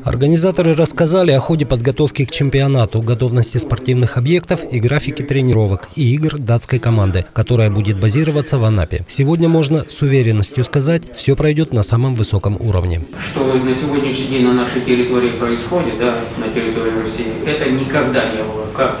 Организаторы рассказали о ходе подготовки к чемпионату, готовности спортивных объектов и графике тренировок и игр датской команды, которая будет базироваться в Анапе. Сегодня можно с уверенностью сказать, все пройдет на самом высоком уровне. Что на сегодняшний день на нашей территории происходит, на территории России, это никогда не было. Как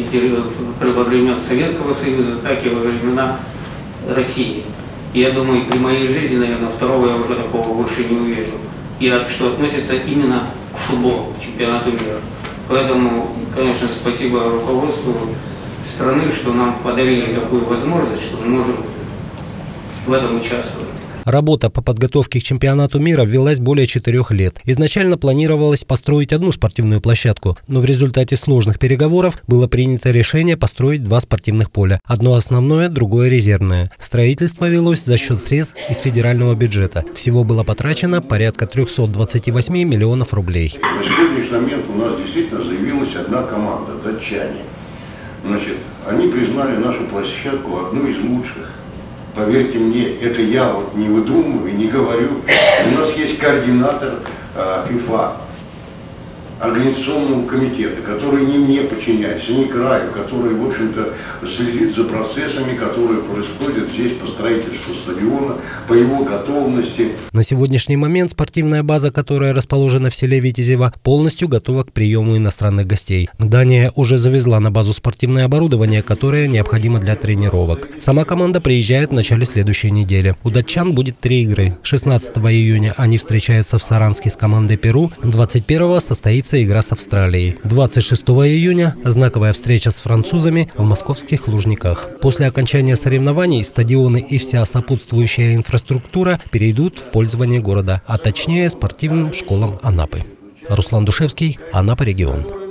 во времена Советского Союза, так и во времена России. Я думаю, при моей жизни, наверное, второго я уже такого больше не увижу. И что относится именно к футболу, к чемпионату мира. Поэтому, конечно, спасибо руководству страны, что нам подарили такую возможность, что мы можем в этом участвовать. Работа по подготовке к чемпионату мира велась более 4 лет. Изначально планировалось построить одну спортивную площадку, но в результате сложных переговоров было принято решение построить 2 спортивных поля. Одно основное, другое резервное. Строительство велось за счет средств из федерального бюджета. Всего было потрачено порядка 328 миллионов рублей. На сегодняшний момент у нас действительно заявилась одна команда – датчане. Значит, они признали нашу площадку одной из лучших. Поверьте мне, это я вот не выдумываю, не говорю. У нас есть координатор ФИФА, организационного комитета, который не мне подчиняется, не краю, который, в общем-то, следит за процессами, которые происходят здесь по строительству стадиона, по его готовности. На сегодняшний момент спортивная база, которая расположена в селе Витязево, полностью готова к приему иностранных гостей. Дания уже завезла на базу спортивное оборудование, которое необходимо для тренировок. Сама команда приезжает в начале следующей недели. У датчан будет 3 игры. 16 июня они встречаются в Саранске с командой Перу, 21-го состоится игра с Австралией. 26 июня знаковая встреча с французами в московских Лужниках. После окончания соревнований стадионы и вся сопутствующая инфраструктура перейдут в пользование города, а точнее спортивным школам Анапы. Руслан Душевский, Анапа регион.